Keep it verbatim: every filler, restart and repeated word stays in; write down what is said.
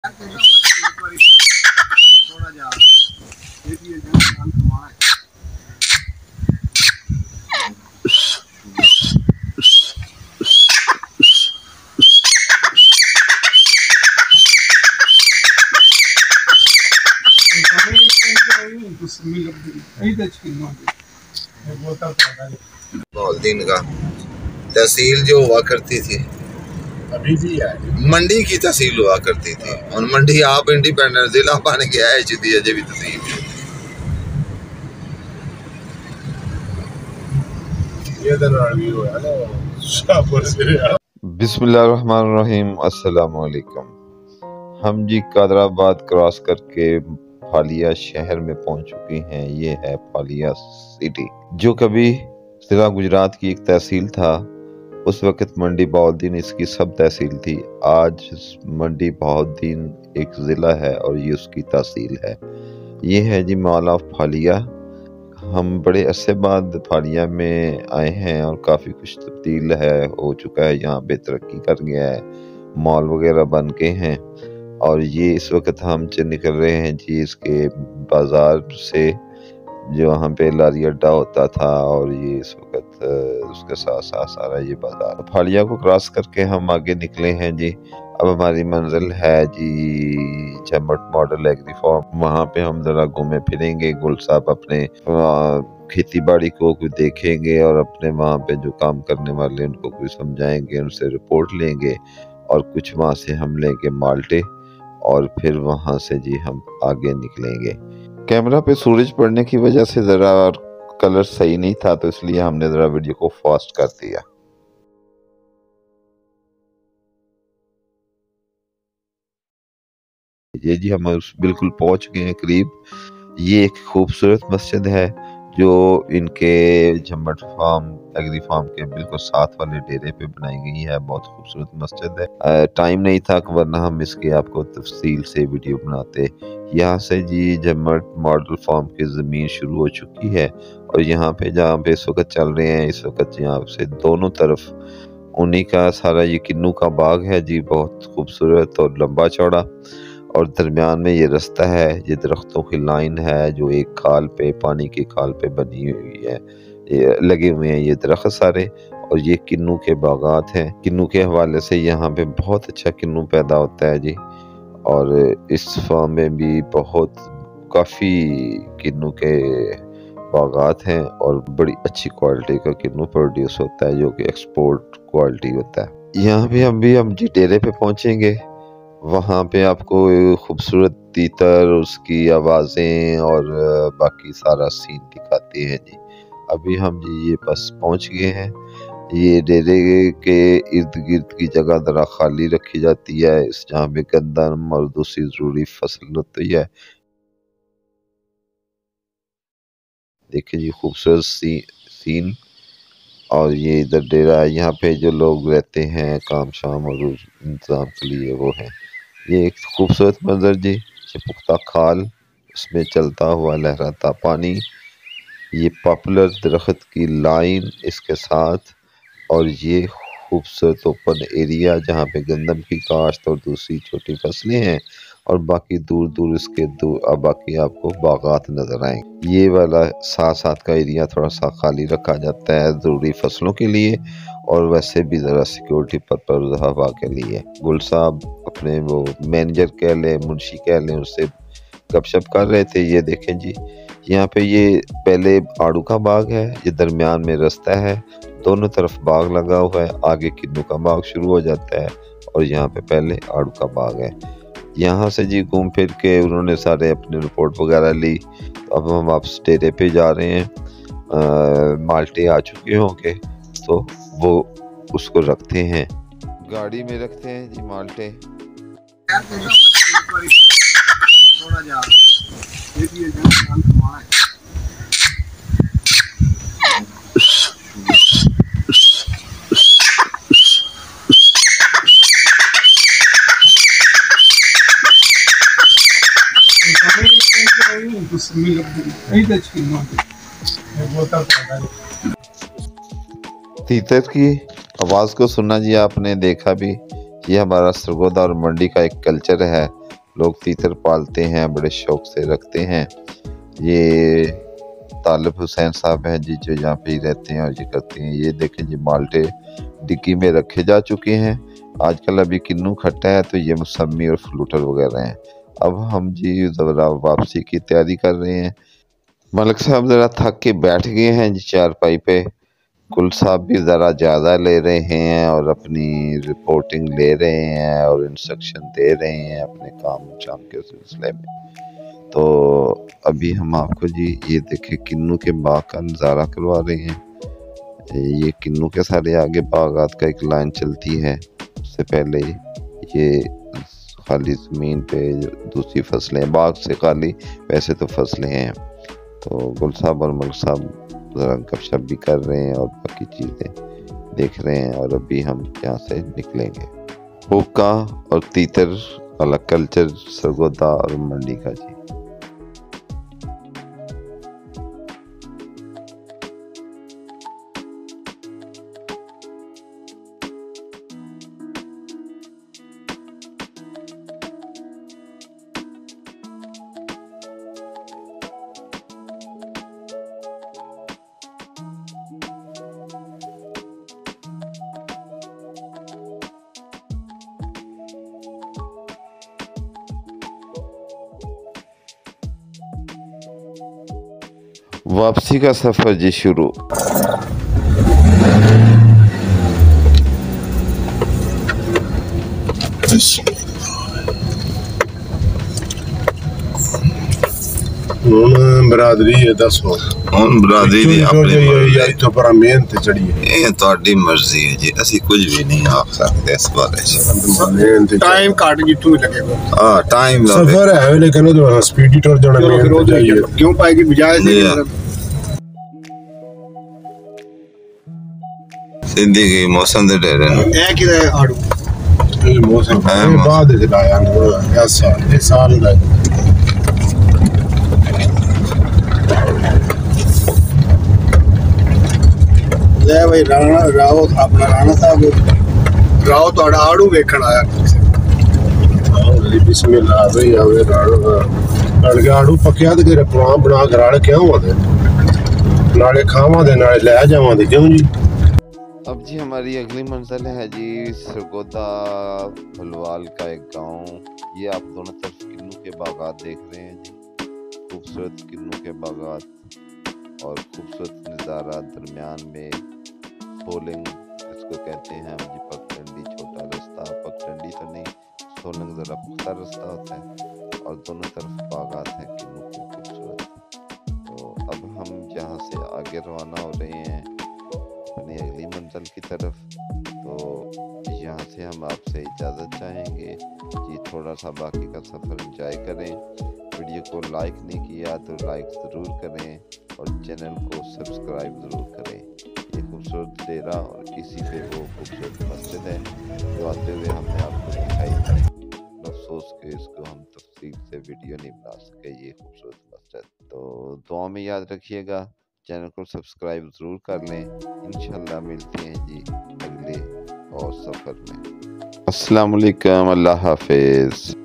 दिन का तहसील जो हुआ करती थी अभी भी है, मंडी की तहसील हुआ करती थी और मंडी आप इंडिपेंडेंट जिला बन गया है जी अजय भी तहसील। बिस्मिल्लाहिर्रहमानिर्रहीम, अस्सलाम वालेकुम। हम जी कादराबाद क्रॉस करके फालिया शहर में पहुंच चुके हैं। ये है फालिया सिटी, जो कभी जिला गुजरात की एक तहसील था। उस वक़्त मंडी बहाउद्दीन इसकी सब तहसील थी। आज मंडी बहाउद्दीन एक ज़िला है और ये उसकी तहसील है। ये है जी मॉल ऑफ फालिया। हम बड़े अरसे बाद फालिया में आए हैं और काफ़ी कुछ तब्दील है हो चुका है। यहाँ पे तरक्की कर गया है, मॉल वगैरह बन के हैं। और ये इस वक्त हम निकल रहे हैं जी इसके बाज़ार से, जो वहाँ पे लारी अड्डा होता था, और ये इस वक्त उसके साथ साथ सारा ये बाजार। फालिया को क्रॉस करके हम आगे निकले हैं जी। अब हमारी मंजिल है जी जम्मट मॉडल एग्री फार्म। वहाँ पे हम ज़रा घूमे फिरेंगे, गुल साहब अपने खेती बाड़ी को कुछ देखेंगे और अपने वहाँ पे जो काम करने वाले उनको कुछ समझाएंगे, उनसे रिपोर्ट लेंगे और कुछ वहाँ से हम लेंगे माल्टे और फिर वहाँ से जी हम आगे निकलेंगे। कैमरा पे सूरज पड़ने की वजह से ज़रा कलर सही नहीं था, तो इसलिए हमने ज़रा वीडियो को फास्ट कर दिया। ये जी हम बिल्कुल पहुंच गए हैं करीब। ये एक खूबसूरत मस्जिद है जो इनके जम्मट फार्म एग्री फार्म के बिल्कुल साथ वाले डेरे पे बनाई गई है। बहुत खूबसूरत मस्जिद है। टाइम नहीं था वरना हम इसके आपको तफसील से वीडियो बनाते। यहाँ से जी जम्मट मॉडल फार्म की ज़मीन शुरू हो चुकी है और यहाँ पे जहाँ पे इस वक्त चल रहे हैं, इस वक्त यहाँ से दोनों तरफ उन्हीं का सारा ये किन्नू का बाग है जी, बहुत खूबसूरत और लंबा चौड़ा। और दरमियान में ये रास्ता है, ये दरख्तों की लाइन है जो एक खाल पे, पानी की खाल पे बनी हुई है। ये लगे हुए हैं ये दरख्त सारे, और ये किन्नू के बागात हैं। किन्नू के हवाले से यहाँ पे बहुत अच्छा किन्नू पैदा होता है जी। और इस फार्म में भी बहुत काफ़ी किन्नू के बागात हैं और बड़ी अच्छी क्वालिटी का किन्नू प्रोड्यूस होता है, जो कि एक्सपोर्ट क्वालिटी होता है। यहाँ पे हम भी हम जी डेरे पे पहुँचेंगे। वहाँ पे आपको खूबसूरत तीतर, उसकी आवाज़ें और बाकी सारा सीन दिखाते हैं जी। अभी हम जी ये बस पहुँच गए हैं। ये डेरे के इर्द गिर्द की जगह ज़रा खाली रखी जाती है, इस जहाँ पे गंदम और दूसरी ज़रूरी फसल होती है। देखिए जी खूबसूरत सी सीन। और ये इधर डेरा है, यहाँ पे जो लोग रहते हैं काम शाम और इंतज़ाम के लिए वो हैं। ये एक खूबसूरत मंजर जी, ये पुख्ता खाल, उसमें चलता हुआ लहराता पानी, ये पॉपुलर दरख्त की लाइन इसके साथ, और ये खूबसूरत ओपन एरिया जहाँ पे गंदम की काश्त और दूसरी छोटी फसलें हैं, और बाकी दूर दूर इसके दूर बाकी आपको बागात नजर आएंगे। ये वाला साथ साथ का एरिया थोड़ा सा खाली रखा जाता है ज़रूरी फसलों के लिए, और वैसे भी ज़रा सिक्योरिटी पर्पज हवा के लिए। गुल साहब अपने वो मैनेजर कह लें, मुंशी कह लें, उससे गपशप कर रहे थे। ये देखें जी, यहाँ पे ये पहले आड़ू का बाग है, ये दरमियान में रास्ता है, दोनों तरफ बाग लगा हुआ है, आगे किन्नू का बाग शुरू हो जाता है और यहाँ पे पहले आड़ू का बाग है। यहाँ से जी घूम फिर के उन्होंने सारे अपनी रिपोर्ट वगैरह ली। तो अब हम वापस डेरे पे जा रहे हैं। आ, माल्टे आ चुके होंगे तो वो उसको रखते हैं, गाड़ी में रखते हैं जी माल्टे। तीतर की आवाज़ को सुनना जी आपने देखा भी। ये हमारा सरगोदा और मंडी का एक कल्चर है लोग तीतर पालते हैं, बड़े शौक से रखते हैं। ये तालिब हुसैन साहब हैं जी, जो यहाँ पे ही रहते हैं और ये करते हैं। ये देखें जी, माल्टे डिक्की में रखे जा चुके हैं। आजकल अभी किन्नू खट्टा है तो ये मौसमी और फ्लूटर वगैरह हैं। अब हम जी ज़रा वापसी की तैयारी कर रहे हैं। मलिक साहब ज़रा थक के बैठ गए हैं जी चारपाई पे। कुल साहब भी ज़रा ज़्यादा ले रहे हैं और अपनी रिपोर्टिंग ले रहे हैं और इंस्ट्रक्शन दे रहे हैं अपने काम शाम के सिलसिले में। तो अभी हम आपको जी ये देखें किन्नू के बाग का नज़ारा करवा रहे हैं। ये किन्नू के सारे आगे बागात का एक लाइन चलती है। उससे पहले ये खाली ज़मीन पे दूसरी फसलें, बाग से खाली, वैसे तो फसलें हैं। तो गुल साहब और मलिक साहब ज़रा गपशप भी कर रहे हैं और बाकी चीज़ें देख रहे हैं। और अभी हम यहाँ से निकलेंगे। हुक्का और तीतर वाला कल्चर सरगोदा और मंडी का जी। वापसी का सफर जी शुरू। ਹੁਣ ਬਰਾਦਰੀ ਹੈ ਦੱਸੋ। ਹੁਣ ਬਰਾਦਰੀ ਦੀ ਆਪਣੀ ਮਰਜ਼ੀ ਤੋਂ ਪਰ ਮਿਹਨਤ ਚੜੀ ਹੈ। ਇਹ ਤੁਹਾਡੀ ਮਰਜ਼ੀ ਹੈ ਜੀ, ਅਸੀਂ ਕੁਝ ਵੀ ਨਹੀਂ ਆਖ ਸਕਦੇ ਇਸ ਬਾਰੇ ਚ। ਟਾਈਮ ਘੱਟ ਜਿੱਥੋਂ ਲੱਗੇਗਾ। ਹਾਂ ਟਾਈਮ ਦਾ ਸਫਰ ਹੈ ਲੇਕਿਨ ਉਹ ਸਪੀਡੀ ਟੁਰ ਜਾਣਾ ਮਿਹਨਤ ਚਾਹੀਏ। ਕਿਉਂ ਪਾਏਗੀ ਬਜਾਏ सिद्धि की मौसम दे डेरे ਇਹ ਕਿਹਦਾ ਆੜੂ ਇਹ ਮੌਸਮ ਹੈ ਬਾਅਦ ਦੇ ਲਾਇਆ ਅੰਦਰ ਇਸ ਸਾਲ ਇਸ ਸਾਲ ਦਾ ਲੈ ਭਾਈ ਰਾਣਾ ਰਾਓ ਆਪਣਾ ਰਾਣਾ ਸਾਹਿਬ ਰਾਓ ਤੁਹਾਡਾ ਆੜੂ ਵੇਖਣ ਆਇਆ ਆਓ ਜੀ ਬਿਸਮਿਲ੍ਲਾ ਭਾਈ ਆਵੇ ਰਾਣਾ ਅੜ ਗਿਆ ਆੜੂ ਪੱਕਿਆ ਤੇ ਤੇਰੇ ਪੁਆ ਬਣਾ ਕੇ ਰਾੜ ਕਿਉਂ ਆਦੇ ਨਾਲੇ ਖਾਵਾਂ ਦੇ ਨਾਲੇ ਲੈ ਜਾਵਾਂ ਦੇ ਕਿਉਂ ਜੀ। अब जी हमारी अगली मंजिल है जी सरगोदा भलवाल का एक गांव। ये आप दोनों तरफ किन्नू के बागात देख रहे हैं जी, खूबसूरत किन्नू के बागात और खूबसूरत नज़ारा। दरमियान में सोलंग इसको कहते हैं हम जी, पगडंडी छोटा रास्ता, पगडंडी तो नहीं, सोलंग ज़रा पुख्ता रास्ता होता है और दोनों तरफ बागात हैं किन्नू के खूबसूरत। तो अब हम जहाँ से आगे रवाना हो रहे हैं अपनी अगली मंजिल की तरफ। तो यहाँ से हम आपसे इजाज़त चाहेंगे जी। थोड़ा सा बाकी का सफ़र एंजॉय करें। वीडियो को लाइक नहीं किया तो लाइक ज़रूर करें और चैनल को सब्सक्राइब ज़रूर करें। ये खूबसूरत डेरा और इसी पे वो खूबसूरत मस्जिद है जो आते हुए हमने आपको दिखाई। अफसोस कि इसको हम तफसील से वीडियो नहीं बना सके, ये खूबसूरत मस्जिद। तो दुआ में याद रखिएगा, चैनल को सब्सक्राइब ज़रूर कर लें। इंशाल्लाह मिलते हैं जी अगले और सफ़र में। अस्सलाम वालेकुम, अल्लाह हाफिज़।